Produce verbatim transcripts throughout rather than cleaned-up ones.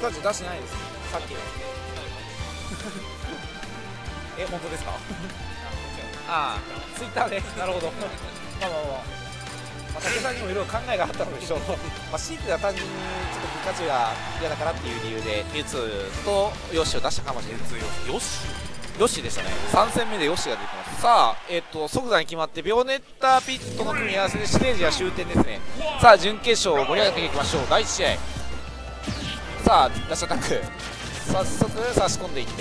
ピカチュウ出してないですさっきえ本当ですかああツイッターでなるほどまあまあまあまあ、武さんにもいろいろ考えがあったのでしょうまあシークが単純にちょっとピカチュウが嫌だからっていう理由でミュウツーとヨッシーを出したかもしれない。 ヨッシーヨッシーでしたね。さん戦目でヨッシーが出てます。さあ、えっと即座に決まってビオネッタピットの組み合わせでステージは終点ですね。さあ準決勝盛り上げていきましょう。だいいち試合、さあラッシュアタック早速差し込んでいって、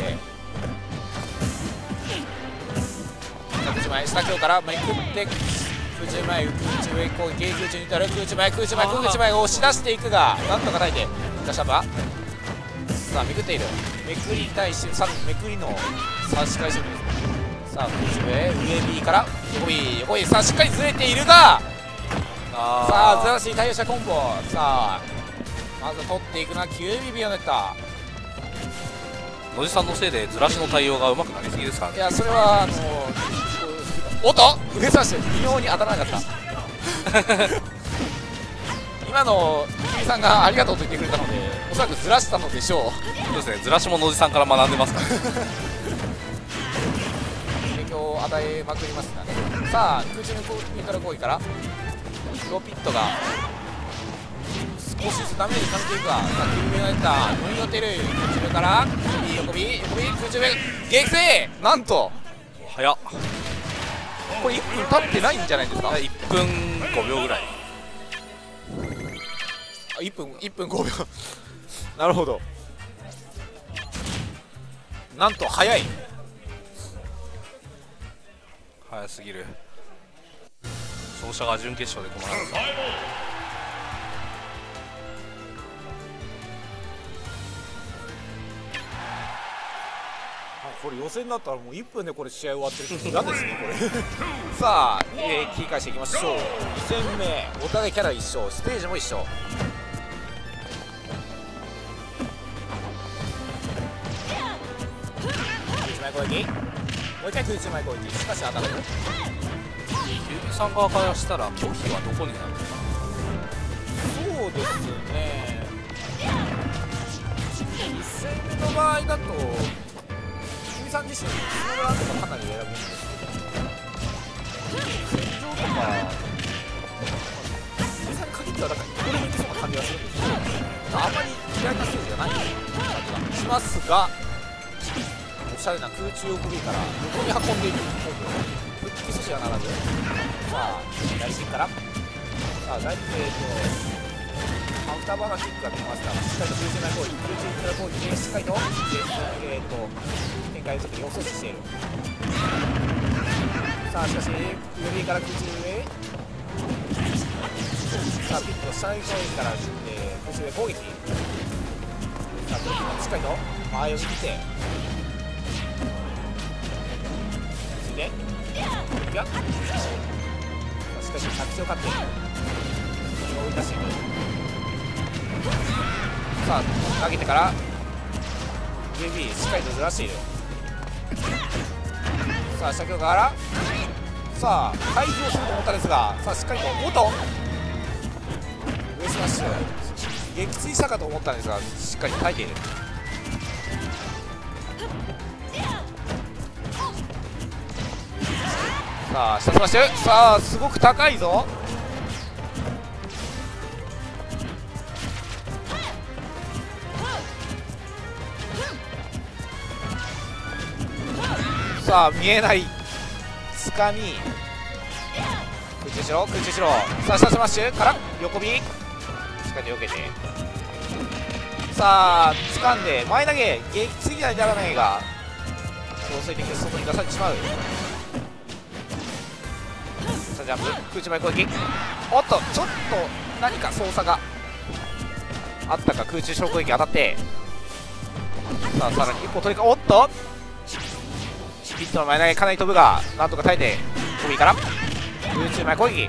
ひゃくいちまい下京からめくって空中前空中上攻撃、空中に至る空中前空中前空中前を押し出していくがなんとか耐えてラッシャーバー、さあめくっている、めくりに対してさめくりの差し返しです。さあ空中上上 B から横 B 横 B、 さあしっかりずれているが、 あさあずらしに対応したコンボ、さあまず取っていくのはキュービービオネッタ。 野地さんのせいでずらしの対応がうまくなりすぎですからね。 いやそれはあのおっと上差し微妙に当たらなかった今の君さんがありがとうと言ってくれたのでおそらくずらしたのでしょう。 そうですね、ずらしも野地さんから学んでますから影響を与えまくりますがね。さあ空中のミドル攻撃からローピットが少しずつダメージ感じていくが、さあキュービービオネッタ乗り乗っている空中から横 B 横 B 空中上撃墜、なんと早っ、 これいっぷん経ってないんじゃないですか。 いっぷんごびょうぐらい、 いっぷんいっぷんごびょうなるほど、なんと早い、 早すぎる。勝者が準決勝で困らずこれ予選だったらもういっぷんでこれ試合終わってるって嫌ですねこれさあ、えー、切り返していきましょう。に戦目お互いキャラ一緒、ステージも一緒。空中前攻撃、もう一回空中前攻撃、しかし当たる。 キュービーさん側からしたら拒否はどこになるのか。 そうですね、いち戦目の場合だと君さん自身のスノーランとかかなり選ぶんですけど、戦場とか君さんに限ってはだからどこでもいけそうな感じがするんですけど、あんまり嫌いなステージじゃない感じがしますが、おしゃれな空中横 B から横に運んでいくコンボ、復帰阻止はならず、さあ左進から、さあ大えーとカウンターバーのキックが出ますから、しっかりと空中内攻撃、空中内攻撃でしっかりと、えー、と展開を作りを阻止している。さあしかし上 B から空中上、さあピット下に攻撃から、えー、空中上攻撃、さあプロキックしっかりと前を見てついでいやしっかりと着地を勝って追い出していく。さあ投げてから上 B しっかりとずらしている。さあ下京からさあ回避をすると思ったんですが、さあしっかりとおっと上スマッシュ撃墜したかと思ったんですがしっかり耐えている。さあ下スマッシュ、さあすごく高いぞ。さあ見えないつかみ、空中しろ空中しろ、さあ下スマッシュから横 B しっかりと避けて、さあ掴んで前投げ撃墜にはならないが強制的に外に出されてしまう。さあジャンプ空中前攻撃、おっとちょっと何か操作があったか、空中小攻撃当たって、さあさらに一歩取りか、おっとピットの前投げかなり飛ぶがなんとか耐えて飛びから空中前攻撃、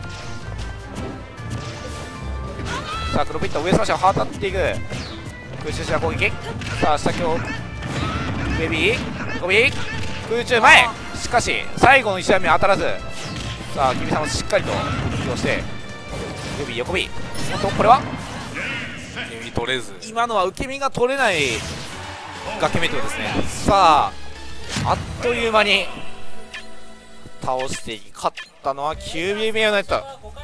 さあ黒ピット上スマッシュを放っていく空中下攻撃、さあ下京ベビーゴビー空中前、しかし最後のいち打目当たらず、さあ君さんもしっかりと利用してベビー横 B、本当これは受け身取れず。 今のは受け身が取れない崖メイトですね。さああっという間に倒して勝ったのはキュービーベアナイト。